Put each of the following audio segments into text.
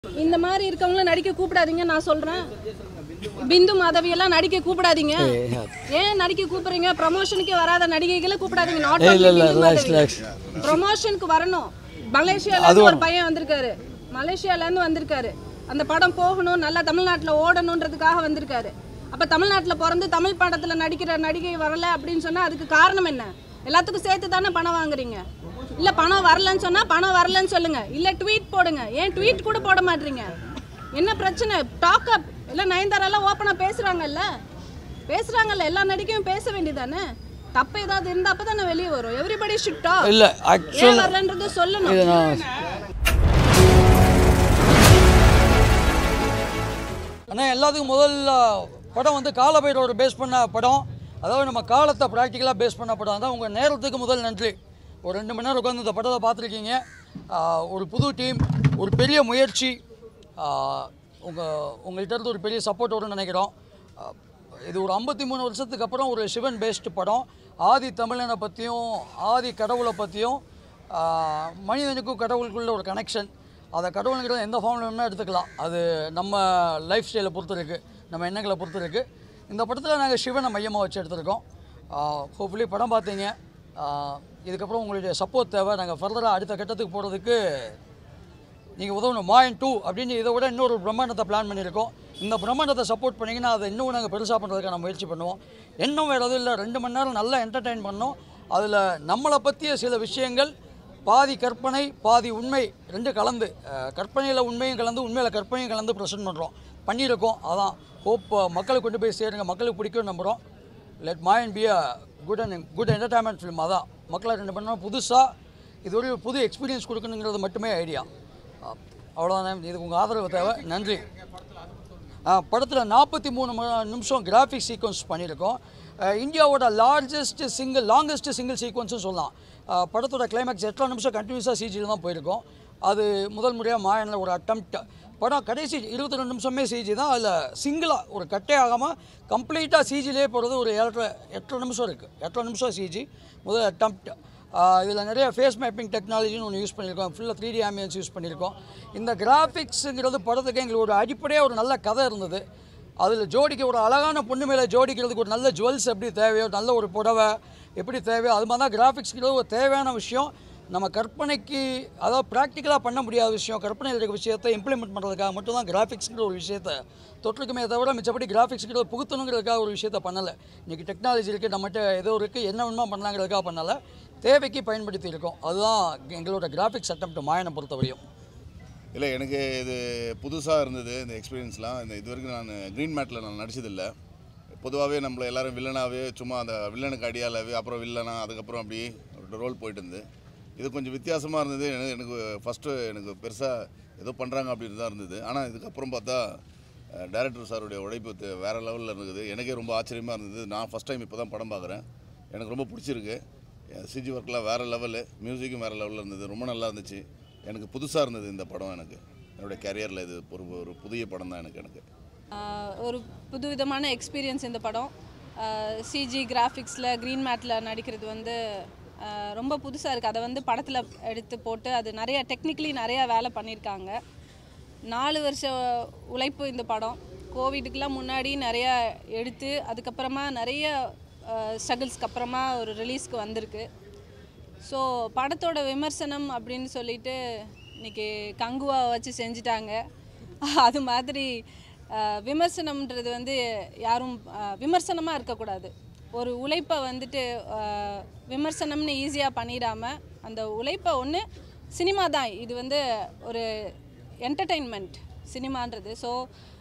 இந்த மாதிரி இருக்கவங்கள நடிக்க கூப்பிடாதீங்க நான் சொல்றேன். பிந்து மாதவி எல்லாம் நடிக்க கூப்பிடாதீங்க. ஏன் நடிக்க கூப்பிடுறீங்க? ப்ரமோஷனுக்கு வராத நடிகைகளை கூப்பிடாதீங்க. நாட் ப்ரமோஷனுக்கு வரணும். மலேசியால இருந்து ஒரு பையன் வந்திருக்காரு. மலேசியால இருந்து வந்திருக்காரு. அந்த படம் போகணும், நல்லா தமிழ்நாட்டுல ஓடணும்ன்றதுக்காக வந்திருக்காரு. அப்ப தமிழ்நாட்டுல பிறந்து தமிழ் படத்துல நடிக்கிற நடிகை வரல அப்படின்னு சொன்னா அதுக்கு காரணம் என்ன? எல்லாத்துக்கும் சேர்த்து தானே பணம் வாங்குறீங்க. இல்ல பணம் வரலன்னு சொன்னா பணம் வரலன்னு சொல்லுங்க. இல்ல ட்வீட் போடுங்க. ஏன் ட்வீட் கூட போட மாட்டீங்க? என்ன பிரச்சனை? Talk up. இல்ல நயன்தாராலாம் ஓப்பனா பேசுறாங்கல்ல, எல்லா நடிகையும் பேச வேண்டியதானே. தப்பு ஏதாவது இருந்தா அப்பதானே வெளியே வரும். Everybody should talk. இல்ல ஆக்சுவலா வரலன்றது சொல்லணும். அண்ணா எல்லாத்துக்கும் முதல் படம் வந்து காலபைரவர் பேஸ் பண்ண படம். அதாவது நம்ம காலத்தை ப்ராக்டிக்கலாக பேஸ் பண்ண படம். அதான் உங்கள் நேரத்துக்கு முதல் நன்றி. ஒரு 2 மணி நேரம் உட்காந்து இந்த படத்தை பார்த்துருக்கீங்க. ஒரு புது டீம், ஒரு பெரிய முயற்சி, உங்கள்கிட்ட இருந்து ஒரு பெரிய சப்போர்ட் வரும்னு நினைக்கிறோம். இது ஒரு 53 வருஷத்துக்கு அப்புறம் ஒரு சிவன் பேஸ்டு படம். ஆதி தமிழனை பற்றியும் ஆதி கடவுளை பற்றியும் மனிதனுக்கும் கடவுளுக்குள்ள ஒரு கனெக்ஷன். அதை கடவுளுங்கிறத எந்த ஃபார்மில் வேணும்னா எடுத்துக்கலாம். அது நம்ம லைஃப் ஸ்டைலை பொறுத்து இருக்குது, நம்ம எண்ணங்களை பொறுத்து இருக்குது. இந்த படத்தில் நாங்கள் சிவனை மையமாக வச்சு எடுத்திருக்கோம். ஹோப்ஃபுல்லி படம் பார்த்தீங்க. இதுக்கப்புறம் உங்களுடைய சப்போர்ட் தேவை. நாங்கள் ஃபர்தராக அடுத்த கட்டத்துக்கு போகிறதுக்கு நீங்கள் உதவணும். மாயன் 2 அப்படின்னு இதை விட இன்னொரு பிரம்மாண்டத்தை பிளான் பண்ணியிருக்கோம். இந்த பிரம்மாண்டத்தை சப்போர்ட் பண்ணிங்கன்னா அதை இன்னும் நாங்கள் பெருசாக பண்ணுறதுக்கான முயற்சி பண்ணுவோம். இன்னும் வேறு எதுவும் இல்லை, 2 மணி நேரம் நல்லா என்டர்டெயின் பண்ணோம். அதில் நம்மளை பற்றிய சில விஷயங்கள் பாதி கற்பனை பாதி உண்மை 2 கலந்து, கற்பனையில் உண்மையும் கலந்து உண்மையில் கற்பனையும் கலந்து ப்ரெசென்ட் பண்ணியிருக்கோம். அதான் ஹோப் மக்களுக்கு கொண்டு போய் சேருங்க. மக்களுக்கு பிடிக்கும்னு நம்புகிறோம். Let Maayon be a good entertainment film. அதான் மக்களை 2 மணி நேரம் புதுசாக இது ஒரு புது எக்ஸ்பீரியன்ஸ் கொடுக்கணுங்கிறது மட்டுமே ஐடியா. அவ்வளோதான். இதுக்கு உங்கள் ஆதரவு தேவை. நன்றி. படத்தில் 43 நிமிஷம் கிராஃபிக் சீக்வன்ஸ் பண்ணியிருக்கோம். இந்தியாவோட லாங்கஸ்ட் சிங்கிள் சீக்வன்ஸும் சொல்லலாம். படத்தோட கிளைமேக்ஸ் 8 நிமிஷம் கண்டினியூஸாக சிஜியில் தான் போயிருக்கோம். அது முதல் முறையாக மாயனில் ஒரு அட்டம்ப்ட். படம் கடைசி 22 நிமிஷமே சிஜி தான். அதில் சிங்கிளாக ஒரு கட்டே ஆகாமல் கம்ப்ளீட்டாக சிஜிலே போகிறது ஒரு 8 நிமிஷம் இருக்குது. 8 நிமிஷம் சிஜி முதல் அட்டம்ப்ட். இதில் நிறைய ஃபேஸ் மேப்பிங் டெக்னாலஜின்னு ஒன்று யூஸ் பண்ணியிருக்கோம். ஃபுல்லாக 3D ஆம்பியன்ஸ் யூஸ் பண்ணியிருக்கோம். இந்த கிராஃபிக்ஸுங்கிறது படத்துக்கு எங்களுக்கு ஒரு அடிப்படையாக ஒரு நல்ல கதை இருந்தது. அதில் ஜோடிக்க ஒரு அழகான பொண்ணு மேலே ஜோடிக்கிறதுக்கு ஒரு நல்ல ஜுவல்ஸ் எப்படி தேவையோ, நல்ல ஒரு புடவை எப்படி தேவையோ, அது மாதிரி தான் கிராஃபிக்ஸ்ங்கிறது ஒரு தேவையான விஷயம். நம்ம கற்பனைக்கு அதாவது ப்ராக்டிக்கலாக பண்ண முடியாத விஷயம், கற்பனையில் இருக்கிற விஷயத்தை இம்ப்ளிமெண்ட் பண்ணுறதுக்காக மட்டும்தான் கிராஃபிக்ஸுங்கிற ஒரு விஷயத்தை தொற்றுக்குமே தவிர மிச்சப்படி கிராஃபிக்ஸுங்கிறத புகுத்தணுங்கிறதுக்காக ஒரு விஷயத்தை பண்ணலை. இன்றைக்கி டெக்னாலஜி இருக்குது, நம்மகிட்ட ஏதோ இருக்குது, என்ன வேணுமா பண்ணலாங்கிறதுக்காக பண்ணலை, தேவைக்கு பயன்படுத்தி இருக்கோம். அதுதான் எங்களோட கிராஃபிக்ஸ் அட்டம்ப்ட் மாயனை பொறுத்தவரையும். இல்லை, எனக்கு இது புதுசாக இருந்தது இந்த எக்ஸ்பீரியன்ஸ்லாம். இது வரைக்கும் நான் க்ரீன் மேட்டில் நான் நடிச்சதில்லை. பொதுவாகவே நம்மளை எல்லோரும் வில்லனாகவே சும்மா அந்த வில்லனுக்கு அடியாலாகவே அப்புறம் வில்லனா அதுக்கப்புறம் அப்படி ரோல் போயிட்டு இருந்து இது கொஞ்சம் வித்தியாசமாக இருந்தது. எனக்கு ஃபஸ்ட்டு எனக்கு பெருசாக ஏதோ பண்ணுறாங்க அப்படின்னு தான் இருந்தது. ஆனால் இதுக்கப்புறம் பார்த்தா டைரக்டர் சாருடைய உழைப்பு வேறு லெவலில் இருந்தது. எனக்கே ரொம்ப ஆச்சரியமாக இருந்தது. நான் ஃபஸ்ட் டைம் இப்போ தான் படம் பார்க்குறேன். எனக்கு ரொம்ப பிடிச்சிருக்கு. சிஜி ஒர்க்கெலாம் வேறு லெவலு, மியூசிக்கும் வேறு லெவலில் இருந்தது. ரொம்ப நல்லா இருந்துச்சு. எனக்கு புதுசாக இருந்தது இந்த படம். எனக்கு என்னுடைய கேரியரில் இது ஒரு புதிய படம் தான். எனக்கு ஒரு புது விதமான எக்ஸ்பீரியன்ஸ் இந்த படம். சிஜி கிராஃபிக்ஸில் க்ரீன் மேட்டில் நடிக்கிறது வந்து ரொம்ப புதுசாக இருக்குது. அதை வந்து படத்தில் எடுத்து போட்டு அது நிறைய டெக்னிக்கலி நிறையா வேலை பண்ணியிருக்காங்க. 4 வருஷ உழைப்பு இந்த படம். கோவிடுக்கெலாம் முன்னாடி நிறையா எடுத்து அதுக்கப்புறமா நிறைய ஸ்ட்ரகிள்ஸ்க்கு அப்புறமா ஒரு ரிலீஸ்க்கு வந்திருக்கு. ஸோ படத்தோட விமர்சனம் அப்படின்னு சொல்லிட்டு இன்றைக்கி கங்குவா வச்சு செஞ்சிட்டாங்க. அது மாதிரி விமர்சனம்ன்றது வந்து யாரும் விமர்சனமாக இருக்கக்கூடாது. ஒரு உழைப்பை வந்துட்டு விமர்சனம்னு ஈஸியாக பண்ணிடாமல் அந்த உழைப்பை ஒன்று சினிமா தான், இது வந்து ஒரு என்டர்டெயின்மெண்ட் சினிமான்றது. ஸோ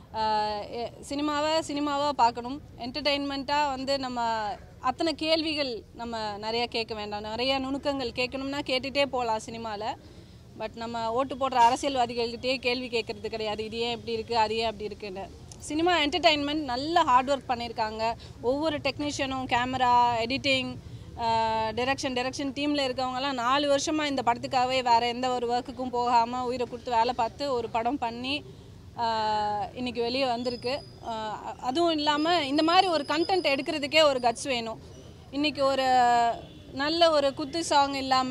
சினிமாவாக பார்க்கணும். என்டர்டெயின்மெண்ட்டாக வந்து நம்ம அத்தனை கேள்விகள் நம்ம நிறையா கேட்க வேண்டாம். நிறையா நுணுக்கங்கள் கேட்கணும்னா கேட்டுகிட்டே போகலாம் சினிமாவில். பட் நம்ம ஓட்டு போடுற அரசியல்வாதிகள்கிட்டே கேள்வி கேட்குறது கிடையாது. இது ஏன் இப்படி இருக்குது, அது ஏன் அப்படி இருக்குன்னு. சினிமா என்டர்டெயின்மெண்ட் நல்ல ஹார்ட் ஒர்க் பண்ணியிருக்காங்க. ஒவ்வொரு டெக்னீஷியனும் கேமரா, எடிட்டிங், டைரக்ஷன் டீமில் இருக்கவங்கலாம் 4 வருஷமாக இந்த படத்துக்காகவே வேறு எந்த ஒரு ஒர்க்குக்கும் போகாமல் உயிரை கொடுத்து வேலை பார்த்து ஒரு படம் பண்ணி இன்றைக்கி வெளியே வந்திருக்கு. அதுவும் இல்லாமல் இந்த மாதிரி ஒரு கண்டென்ட் எடுக்கிறதுக்கே ஒரு கட்ஸ் வேணும். இன்றைக்கி ஒரு நல்ல ஒரு குத்து சாங் இல்லாமல்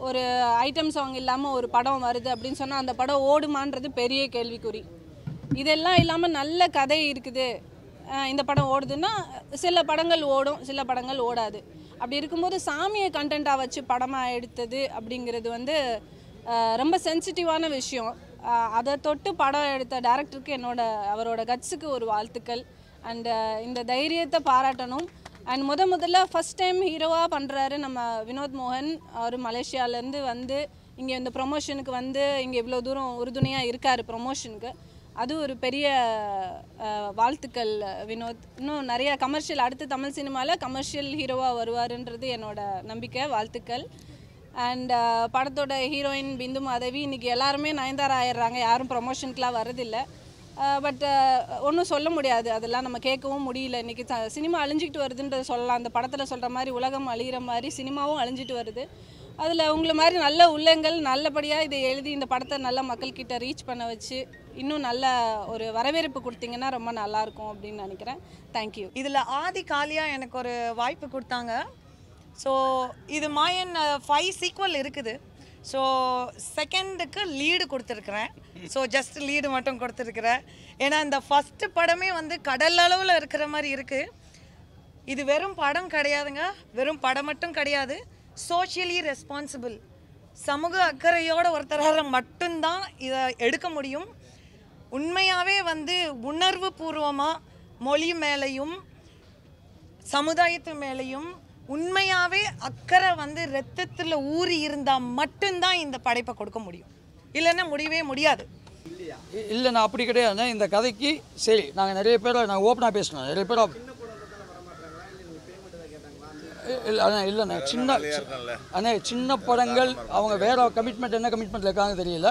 ஒரு ஐட்டம் சாங் இல்லாமல் ஒரு படம் வருது அப்படின்னு சொன்னால் அந்த படம் ஓடுமான்றது பெரிய கேள்விக்குறி. இதெல்லாம் இல்லாமல் நல்ல கதை இருக்குது, இந்த படம் ஓடுதுன்னா சில படங்கள் ஓடும், சில படங்கள் ஓடாது. அப்படி இருக்கும்போது சாமியை கண்டென்ட்டாக வச்சு படமாக எடுத்தது அப்படிங்கிறது வந்து ரொம்ப சென்சிட்டிவான விஷயம். அதை தொட்டு படம் எடுத்த டேரக்டருக்கு அவரோட கட்ஸுக்கு ஒரு வாழ்த்துக்கள். அண்ட் இந்த தைரியத்தை பாராட்டணும். அண்ட் முதல்ல ஃபஸ்ட் டைம் ஹீரோவாக பண்ணுறாரு நம்ம வினோத் மோகன். அவர் மலேசியாவிலேருந்து வந்து இங்கே இந்த ப்ரொமோஷனுக்கு வந்து இங்கே இவ்வளோ தூரம் உறுதுணையாக இருக்கார் ப்ரொமோஷனுக்கு. அது ஒரு பெரிய வாழ்த்துக்கள் வினோத். இன்னும் நிறைய கமர்ஷியல் அடுத்து தமிழ் சினிமாவில் கமர்ஷியல் ஹீரோவாக வருவாருன்றது என்னோட நம்பிக்கை. வாழ்த்துக்கள். அண்ட் படத்தோட ஹீரோயின் பிந்து மாதவி இன்றைக்கி எல்லாருமே நயன்தாரா ஆயிடுறாங்க, யாரும் ப்ரொமோஷனுக்குலாம் வரதில்லை. பட் ஒன்றும் சொல்ல முடியாது, அதெல்லாம் நம்ம கேட்கவும் முடியல. இன்றைக்கி சினிமா அழிஞ்சிக்கிட்டு வருதுன்றது சொல்லலாம். அந்த படத்தில் சொல்கிற மாதிரி உலகம் அழிகிற மாதிரி சினிமாவும் அழிஞ்சிட்டு வருது. அதில் உங்களை மாதிரி நல்ல உள்ளங்கள் நல்லபடியாக இதை எழுதி இந்த படத்தை நல்ல மக்கள்கிட்ட ரீச் பண்ண வச்சு இன்னும் நல்ல ஒரு வரவேற்பு கொடுத்தீங்கன்னா ரொம்ப நல்லாயிருக்கும் அப்படின்னு நினைக்கிறேன். தேங்க்யூ. இதில் ஆதி காலியா எனக்கு ஒரு வாய்ப்பு கொடுத்தாங்க. ஸோ இது மாயன் 5 சீக்வல் இருக்குது. ஸோ செகண்டுக்கு லீடு கொடுத்துருக்குறேன். ஸோ ஜஸ்ட் லீடு மட்டும் கொடுத்துருக்குறேன். ஏன்னா இந்த ஃபஸ்ட்டு படமே வந்து கடல் அளவில் இருக்கிற மாதிரி இருக்குது. இது வெறும் படம் கிடையாதுங்க, வெறும் படம் மட்டும் கிடையாது. சோஷியலி ரெஸ்பான்சிபிள், சமூக அக்கறையோட ஒருத்தரால் மட்டும்தான் இதை எடுக்க முடியும். உண்மையாகவே வந்து உணர்வு பூர்வமாக மொழி மேலேயும் சமுதாயத்து மேலேயும் உண்மையாகவே அக்கறை வந்து ரத்தத்தில் ஊறி இருந்தால் மட்டும்தான் இந்த படைப்பை கொடுக்க முடியும், இல்லைன்னா முடியவே முடியாது. இல்லை, நான் அப்படி கிடையாது. இந்த கதைக்கு சரி நாங்கள் நிறைய பேரை நான் ஓப்பனாக பேசணும். நிறைய பேர் இல்லைண்ணே சின்ன படங்கள் அவங்க வேற கமிட்மெண்ட் என்ன கமிட்மெண்ட்டில் இருக்காங்க தெரியல.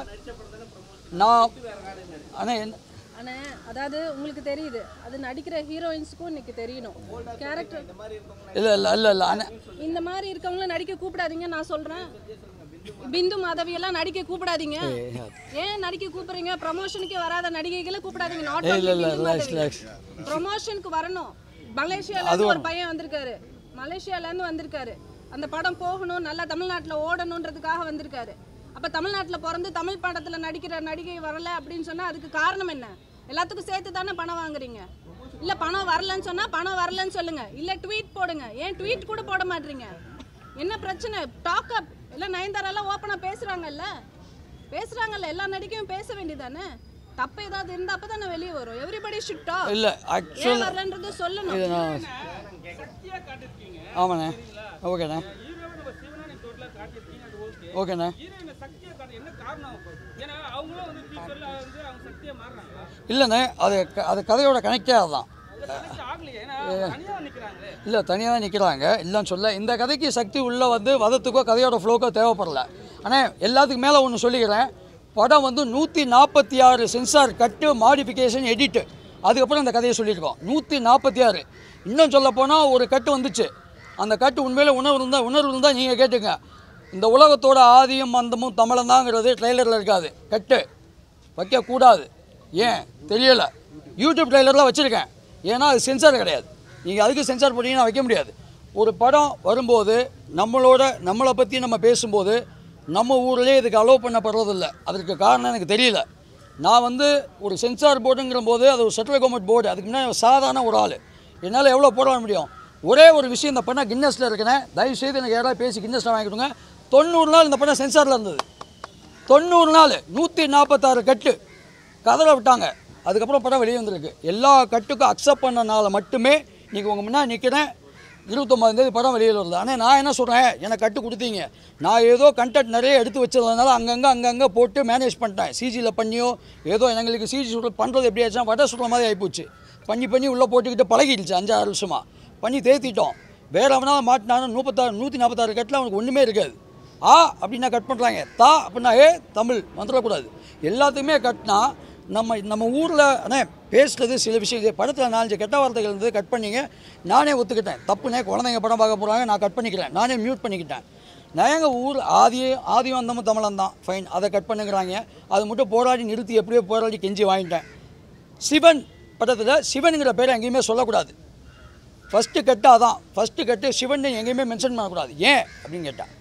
அதாவது உங்களுக்கு தெரியுது, அது நடிக்கிற ஹீரோயின்ஸ்க்கும் இன்னைக்கு தெரியணும் கேரக்டர். இல்லை இந்த மாதிரி இருக்கவங்கள நடிக்க கூப்பிடாதீங்க. நான் சொல்கிறேன், பிந்து மாதவி எல்லாம் நடிக்க கூப்பிடாதீங்க. ஏன் நடிக்க கூப்பிடுறீங்க? ப்ரமோஷனுக்கே வராத நடிகைகளை கூப்பிடாதீங்க. ப்ரமோஷனுக்கு வரணும். மலேசியால ஒரு பையன் வந்திருக்காரு, மலேசியாலேருந்து வந்திருக்காரு. அந்த படம் போகணும், நல்லா தமிழ்நாட்டில் ஓடணுன்றதுக்காக வந்திருக்காரு. அப்போ தமிழ்நாட்டில் பிறந்து தமிழ் படத்தில் நடிக்கிற நடிகை வரல அப்படின்னு சொன்னால் அதுக்கு காரணம் என்ன? எல்லாத்துக்கும் சேர்த்து தானே பணம் வாங்குறீங்க. இல்லை பணம் வரலன்னு சொன்னால் பணம் வரலன்னு சொல்லுங்கள், இல்லை ட்வீட் போடுங்க. ஏன் ட்வீட் கூட போட மாட்டீங்க? என்ன பிரச்சனை? Talk up. இல்லை நயன்தாரெல்லாம் ஓப்பனாக பேசுகிறாங்கல்ல, எல்லா நடிகையும் பேச வேண்டியதானே. தப்பு ஏதாவது இருந்தால் அப்போ தானே வெளியே வரும். Everybody should talk. இல்லை ஏன் வரலன்றது சொல்லணும். ஆமாண்ணே. ஓகேண்ணே. ஓகேண்ணே. இல்லைண்ணே, அது கதையோட கனெக்டே அதுதான். இல்லை தனியாக தான் நிற்கிறாங்க, இல்லைன்னு சொல்ல. இந்த கதைக்கு சக்தி உள்ள வந்து வதத்துக்கோ கதையோட ஃப்ளோக்கோ தேவைப்படலை. ஆனால் எல்லாத்துக்கும் மேலே ஒன்று சொல்லிக்கிறேன், படம் வந்து 146 சென்சார் கட்டு, மாடிஃபிகேஷன், எடிட்டு, அதுக்கப்புறம் இந்த கதையை சொல்லியிருக்கோம். 146. இன்னும் சொல்ல போனால் ஒரு கட்டு வந்துச்சு. அந்த கட்டு உண்மையிலே உணர்வு இருந்தால் நீங்கள் கேட்டுங்க. இந்த உலகத்தோட ஆதியும் அந்தமும் தமிழந்தாங்கிறது ட்ரெய்லரில் இருக்காது. கட்டு வைக்கக்கூடாது. ஏன் தெரியலை. யூடியூப் ட்ரெய்லரில் வச்சுருக்கேன், ஏன்னா அது சென்சார் கிடையாது. நீங்கள் அதுக்கு சென்சார் போட்டிங்கன்னா வைக்க முடியாது. ஒரு படம் வரும்போது நம்மளை பற்றி நம்ம பேசும்போது நம்ம ஊர்லேயே இதுக்கு அலோவ் பண்ணப்படுறதில்லை. அதற்கு காரணம் எனக்கு தெரியல. நான் வந்து ஒரு சென்சார் போர்டுங்கிற போது அது ஒரு சென்ட்ரல் கவர்மெண்ட் போர்டு, அதுக்கு முன்னாடி சாதாரண ஒரு ஆள், என்னால் எவ்வளோ போட முடியும்? ஒரே ஒரு விஷயம், இந்த படம் கின்னஸில் இருக்கிறேன், தயவுசெய்து எனக்கு யாராவது பேசி கின்னஸில் வாங்கிவிடுங்க. 90 நாள் இந்த படம் சென்சாரில் இருந்தது. 90 நாள் 146 கட்டு கதற விட்டாங்க. அதுக்கப்புறம் படம் வெளியே வந்திருக்கு. எல்லா கட்டுக்கும் அக்செப்ட் பண்ணனால மட்டுமே இன்றைக்கி உங்கள் முன்னாடி நிற்கிறேன். 29ஆம் தேதி படம் வெளியில் வருது. ஆனால் நான் என்ன சொல்கிறேன், எனக்கு கட்டு கொடுத்தீங்க, நான் ஏதோ கண்டென்ட் நிறைய எடுத்து வச்சதுனால அங்கங்கே போட்டு மேனேஜ் பண்ணிட்டேன். சிஜியில் பண்ணியோ ஏதோ எங்களுக்கு சிஜி சுடுறது பண்ணுறது எப்படி ஆச்சுன்னா வடை சுடுற மாதிரி ஆகிப்போச்சு. பண்ணி உள்ளே போட்டுக்கிட்டு பழகிடுச்சு. 5-6 வருஷமாக பண்ணி தேத்திட்டோம். வேறு அவனால் மாட்டினாலும் 146 கட்டில் அவனுக்கு ஒன்றுமே இருக்காது. அப்படின்னா கட் பண்ணுறாங்க, அப்படின்னா தமிழ் வந்துடக்கூடாது. எல்லாத்துக்குமே கட்டினா நம்ம ஊரில் ஆனால் பேசுகிறது சில விஷயம். படத்தில் 4 கெட்ட வார்த்தைகள் இருந்தது, கட் பண்ணிங்க. நானே ஒத்துக்கிட்டேன், தப்புனே. குழந்தைங்க படம் பார்க்க போகிறாங்க, நான் கட் பண்ணிக்கிறேன், நானே மியூட் பண்ணிக்கிட்டேன். நான் எங்கள் ஊர் ஆதியும் அந்தமும் தமிழன் தான், ஃபைன், அதை கட் பண்ணுங்கிறாங்க. அது மட்டும் போராடி நிறுத்தி எப்படியோ போராடி கெஞ்சி வாங்கிட்டேன். சிவன் படத்தில் சிவனுங்கிற பேரை எங்கேயுமே சொல்லக்கூடாது. ஃபஸ்ட்டு கட்டு அதான், ஃபஸ்ட்டு கட்டு சிவன் எங்கேயுமே மென்ஷன் பண்ணக்கூடாது. ஏன் அப்படின்னு கேட்டேன்.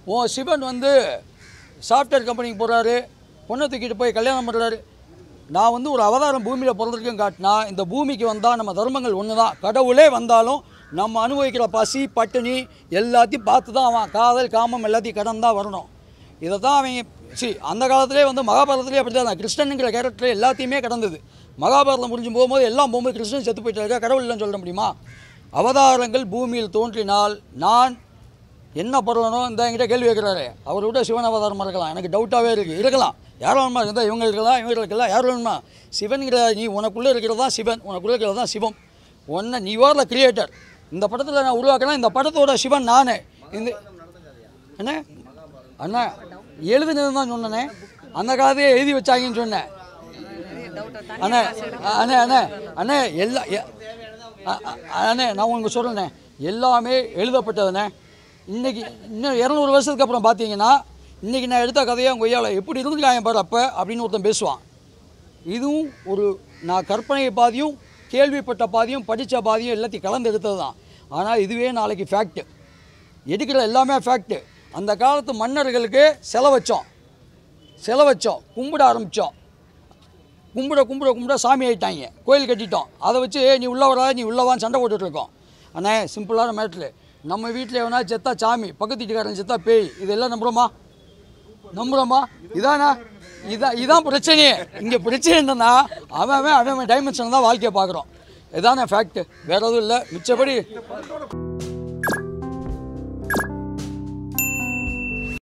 சிவன் வந்து சாஃப்ட்வேர் கம்பெனிக்கு போகிறாரு, பொண்ணை தூக்கிட்டு போய் கல்யாணம் பண்ணுறாரு. நான் வந்து ஒரு அவதாரம் பூமியில் பிறந்திருக்கேன் காட்டினா, இந்த பூமிக்கு வந்தால் நம்ம தர்மங்கள் ஒன்று தான். கடவுளே வந்தாலும் நம்ம அனுபவிக்கிற பசி பட்டினி எல்லாத்தையும் பார்த்து தான் அவன் காதல் காமம் எல்லாத்தையும் கடன் தான் வரணும். இதை தான் அவங்க அந்த காலத்திலே வந்து மகாபாரதத்துலேயே அப்படி தான் கிருஷ்ணனுங்கிற கேரக்டர் எல்லாத்தையுமே கடந்தது. மகாபாரதம் முடிஞ்சு போகும்போது எல்லாம் போகும்போது கிருஷ்ணன் செத்து போயிட்டாருக்கா, கடவுள் இல்லைன்னு சொல்ல முடியுமா? அவதாரங்கள் பூமியில் தோன்றினால் நான் என்ன பரவனோ இந்த என்கிட்ட கேள்வி கேட்குறாரு. அவர் விட சிவன் அவதாரமாக இருக்கலாம், எனக்கு டவுட்டாகவே இருக்குது. இருக்கலாம், யார் வேணுமா இருந்தால் இவங்க இருக்கலாம், இவங்க இருக்கலாம், யார் வேணுமா? சிவன்கிற நீ உனக்குள்ளே இருக்கிறது தான் சிவன், உனக்குள்ளே இருக்கிறது தான் சிவம். ஒன்று நீ ஆர் த கிரியேட்டர். இந்த படத்தில் நான் உருவாக்கினா இந்த படத்தோட சிவன் நானே. இந்த என்ன அண்ணா எழுதுனது தான் சொன்னேனே, அந்த காலத்தையே எழுதி வச்சாங்கன்னு சொன்னேன். அண்ணே அண்ணே அண்ணே அண்ணே எல்லா அண்ணே நான் உங்களுக்கு சொல்கிறேண்ணே, எல்லாமே எழுதப்பட்டதுண்ணே. இன்றைக்கி இன்னும் 200 வருஷத்துக்கு அப்புறம் பார்த்தீங்கன்னா, இன்றைக்கி நான் எடுத்த கதையை அவங்க கொய்யால எப்படி இருந்துருக்காங்க பாரு அப்போ அப்படின்னு ஒருத்தன் பேசுவான். இதுவும் ஒரு நான் கற்பனை பாதியும் கேள்விப்பட்ட பாதியும் படித்த பாதியும் எல்லாத்தையும் கலந்து எடுத்தது தான். ஆனால் இதுவே நாளைக்கு ஃபேக்ட்டு, எடுக்கிற எல்லாமே ஃபேக்ட்டு. அந்த காலத்து மன்னர்களுக்கு சிலை வச்சோம், கும்பிட ஆரம்பித்தோம், கும்பிட சாமி ஆகிட்டாங்க, கோயில் கட்டிட்டோம். அதை வச்சு நீ உள்ளவரா நீ உள்ளவான்னு சண்டை போட்டுட்ருக்கோம். அண்ணே சிம்பிளான மேட்ரு, நம்ம வீட்டில் எவனா செத்தா சாமி, பக்கத்து வீட்டுக்காரன் செத்தா பேய், இதெல்லாம் நம்புகிறோமா? இதான் பிரச்சனையே. இங்கே பிரச்சனை என்னன்னா அவன் டைமென்ஷன் தான் வாழ்க்கையை பார்க்குறோம். இதானே ஃபேக்ட்டு, வேறு எதுவும் இல்லை. மிச்சப்படி